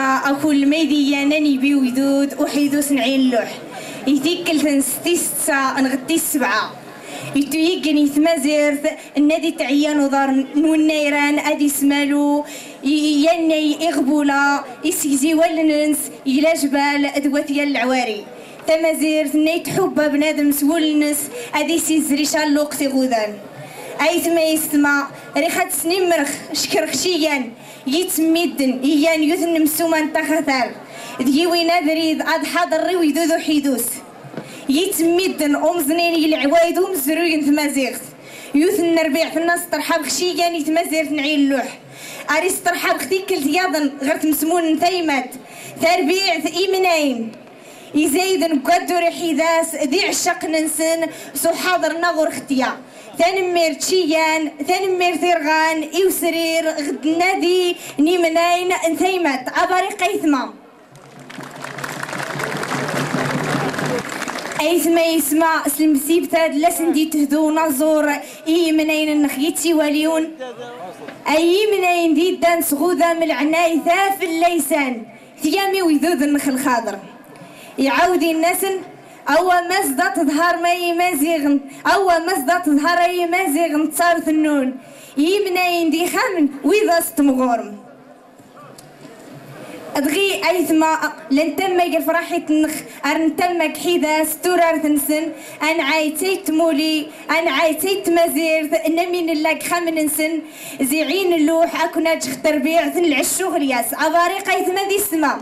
أكل ميديا ناني بيودود وحيدوس نعين اللوح يتيكل تنستي ستة نغطي السبعة يتويقني ثمازيرت النادي تعيان ودار نونيران أدي سمالو يني إغبولا يسيزي والننس إلى جبال أدواتي العواري تمازيرت نيت حبة بنادم سولنس أدي سيزري شالوقتي غودان أيث ما يسمع ريحة سنين مرخ شكر خشيان يتميدن إيان يثن مسومان تخثر ديوي نادريد أد حاضر ريوي دودو حيدوس يتميدن أمزنين العوايد ومزروين ثمازيغت يوثن نربيع في الناس ترحب خشيان يتمازيرت نعي اللوح أريس ترحب ختيك الزياضن غير مسمون ثيمات تربيع إيمنين يزايدن قدر حيداس دي عشق ننسن سو حاضر نغور اختيا ثانمير تشيان ثانمير ثيرغان إوسرير غد نادي نيمنين انثيمات عباري قيثما أيثما يسمع سلمسيب تاد لسندي تهدو نزور إي منين نخيتي وليون أي منين دي دان سغوذا من العناي ثاف الليسان ثيامي ويذوذ النخل خاضر يعاودي النسن أول مزدة تظهر ما يمازيغن أول مزدة تظهر أي مازيغن تصار ثنون يمنين دي خامن وإذا ستمغورم أدغي أيثما لنتمك فرحة النخ أرنتمك حيدا ستورار تنسن أنا عايتيت مولي أنا عايتيت مزير نمين اللاك خامن نسن زيعين اللوح أكونا تختر بيع ثن العشو غرياس أباريق أيثما دي السما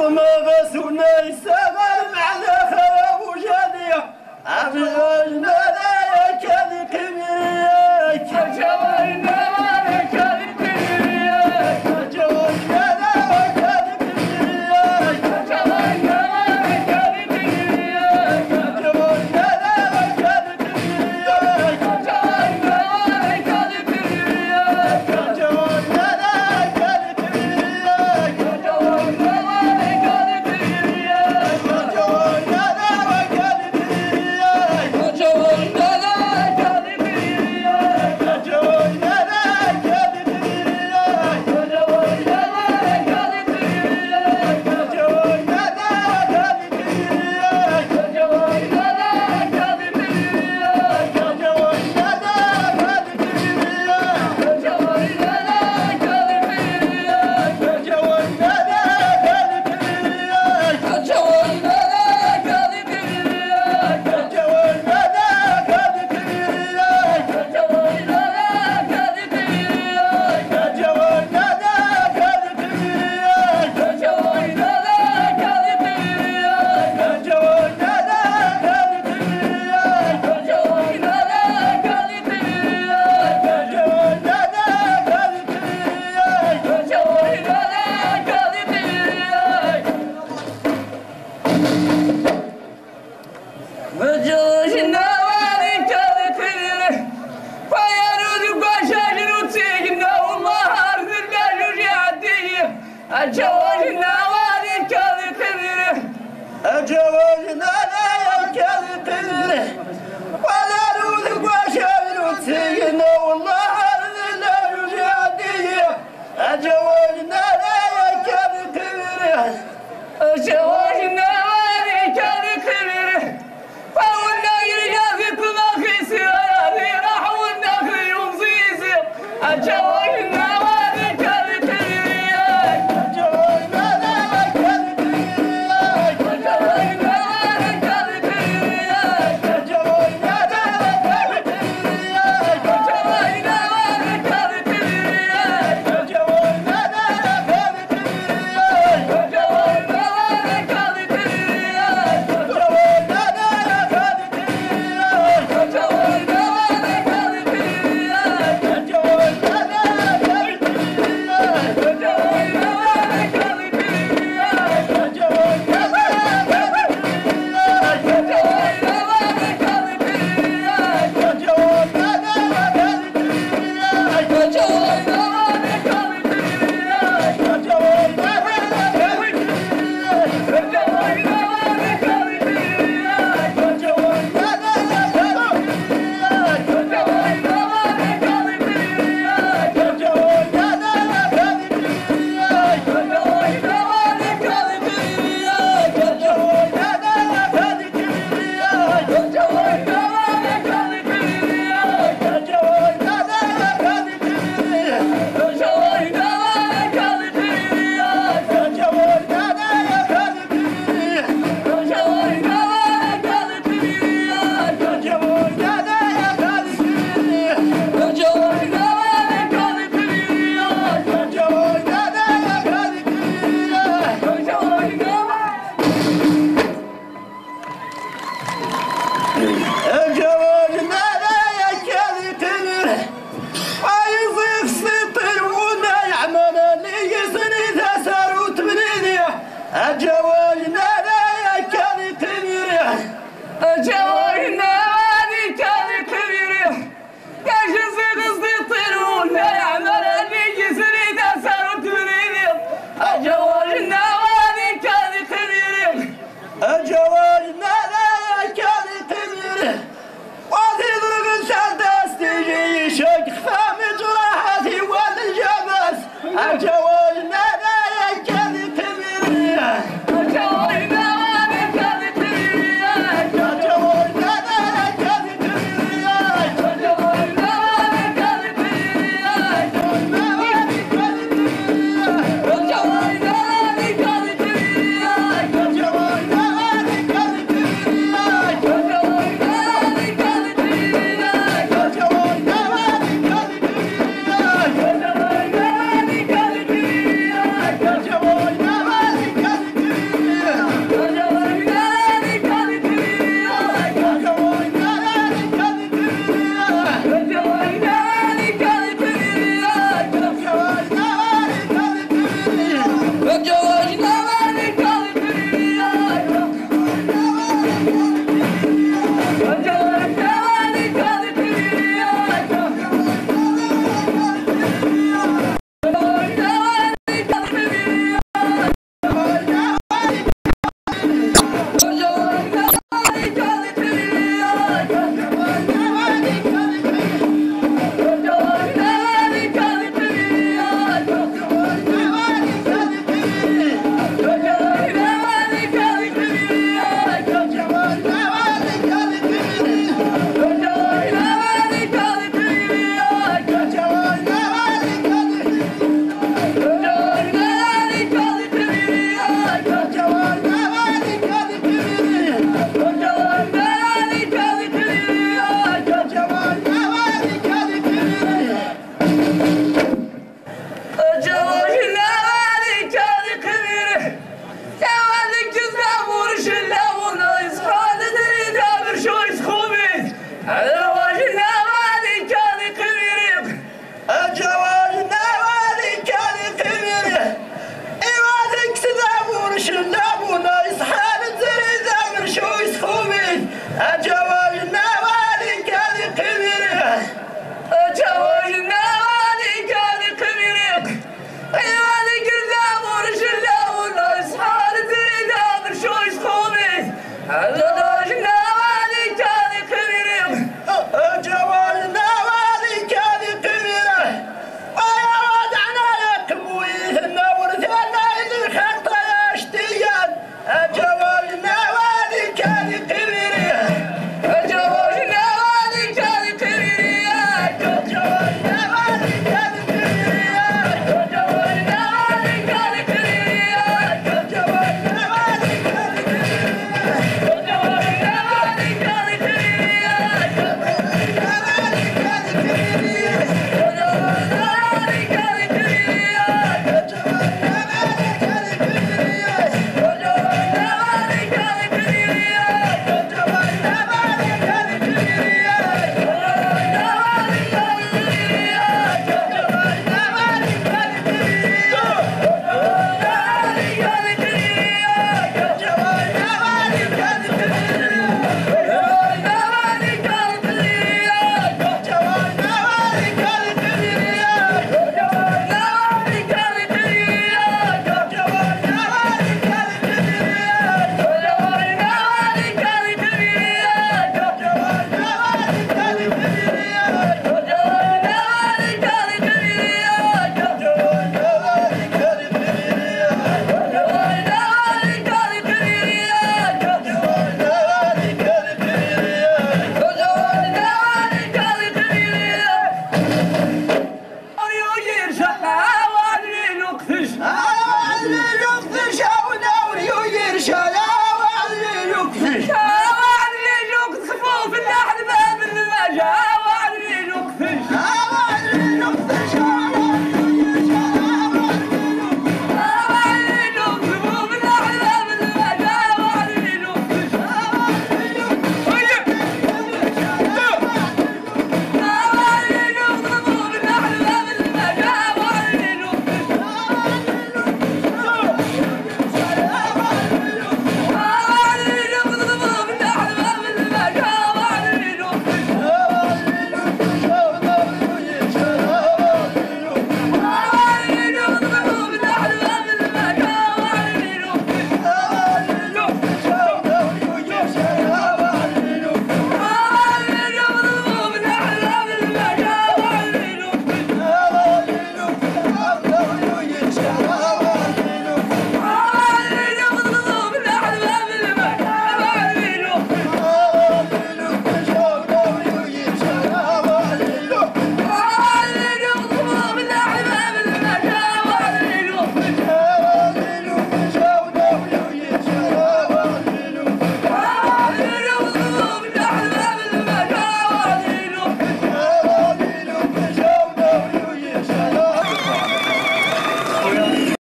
ما بس وناي سما معنا خراب وجانية عبدالنا لا يكاد كبيريك جوالنا لا يكاد كبيريك جوالنا لا يكاد كبيريك جوالنا لا يكاد كبيريك جوالنا لا يكاد كبيريك جوالنا لا يكاد كبيريك جوالنا لا يكاد كبيريك جوالنا لا يكاد كبيريك جوالنا لا يكاد جوالنا لا يكاد كبيره ولا نوذق وشايل وتسينا والله لا يجاديه جوالنا لا يكاد كبيره جوالنا لا يكاد كبيره فولنا يرجع في كل خيسي هذه راح والنخل يمزيزي جوالنا لا يكاد كبيره جوالنا لا يكاد كبيره جوالنا لا يكاد كبيره جوالنا لا يكاد كبيره جوالنا لا يكاد كبيره جوالنا لا يكاد كبيره جوالنا لا يكاد كبيره جوالنا لا يكاد كبيره جوالنا لا يكاد كبيره جوالنا جوالنا لا يكاد كبيره شلا